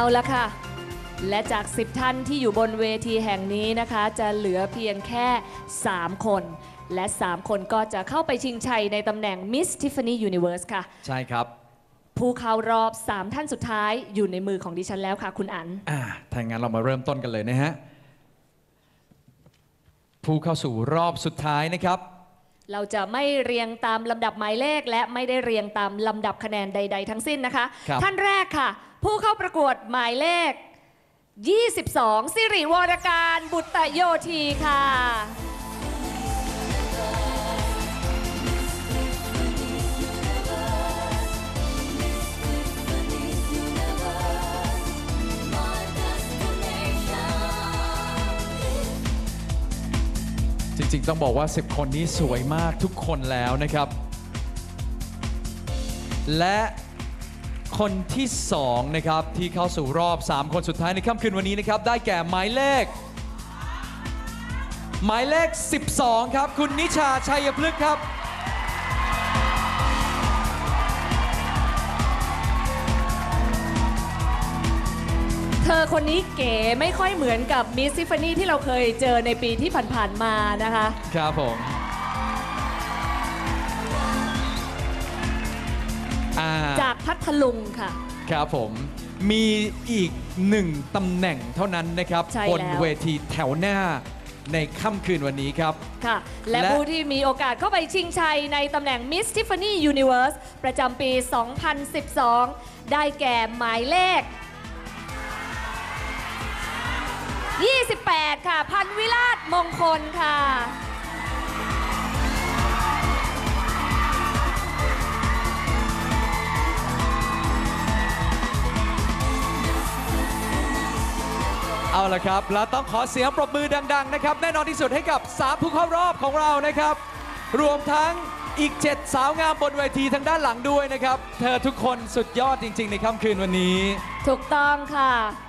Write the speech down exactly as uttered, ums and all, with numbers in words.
ละค่ะและจากสิบท่านที่อยู่บนเวทีแห่งนี้นะคะจะเหลือเพียงแค่สามคนและสามคนก็จะเข้าไปชิงชัยในตำแหน่ง Miss Tiffany Universe ค่ะใช่ครับผู้เข้ารอบสามท่านสุดท้ายอยู่ในมือของดิฉันแล้วค่ะคุณอั๋นอ่าถ้างั้นเรามาเริ่มต้นกันเลยนะฮะผู้เข้าสู่รอบสุดท้ายนะครับเราจะไม่เรียงตามลำดับหมายเลขและไม่ได้เรียงตามลำดับคะแนนใดๆทั้งสิ้นนะคะท่านแรกค่ะผู้เข้าประกวดหมายเลขยี่สิบสองสิริวรการบุตรโยธีค่ะจริงๆต้องบอกว่าสิบคนนี้สวยมากทุกคนแล้วนะครับและคนที่สองนะครับที่เข้าสู่รอบสามคนสุดท้ายในค่ำคืนวันนี้นะครับได้แก่หมายเลขหมายเลขสิบสองครับคุณนิชาชัยพฤกษ์ครับเธอคนนี้เก๋ไม่ค่อยเหมือนกับมิสซิฟานี่ที่เราเคยเจอในปีที่ผ่านๆมานะคะครับผมจากพัทลุงค่ะครับผมมีอีกหนึ่งตำแหน่งเท่านั้นนะครับบนเวทีแถวหน้าในค่ำคืนวันนี้ครับค่ะและผู้ที่มีโอกาสเข้าไปชิงชัยในตำแหน่ง Miss Tiffany Universe ประจำปี สองพันสิบสอง ได้แก่หมายเลขยี่สิบแปดค่ะพันวิราชมงคลค่ะเอาละครับเราต้องขอเสียงปรบมือดังๆนะครับแน่นอนที่สุดให้กับสามผู้เข้ารอบของเรานะครับรวมทั้งอีกเจ็ดสาวงามบนเวทีทางด้านหลังด้วยนะครับเธอทุกคนสุดยอดจริงๆในค่ำคืนวันนี้ถูกต้องค่ะ